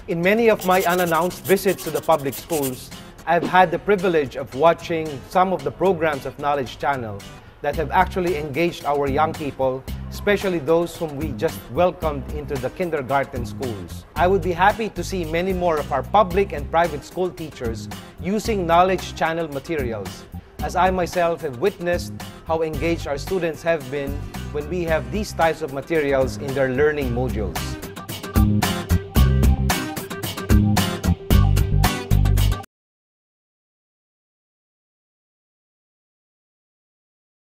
In many of my unannounced visits to the public schools, I've had the privilege of watching some of the programs of Knowledge Channel that have actually engaged our young people, especially those whom we just welcomed into the kindergarten schools. I would be happy to see many more of our public and private school teachers using Knowledge Channel materials, as I myself have witnessed how engaged our students have been when we have these types of materials in their learning modules.